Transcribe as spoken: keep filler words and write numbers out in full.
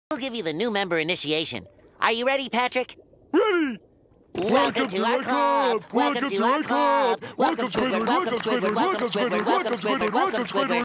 We'll give you the new member initiation. Are you ready, Patrick? Ready! Welcome, welcome to, to our club! Welcome, welcome to our club! Welcome, Squidward! Welcome, Squidward! Welcome, Squidward! Welcome, Squidward! Welcome, Squidward! Welcome, Squidward!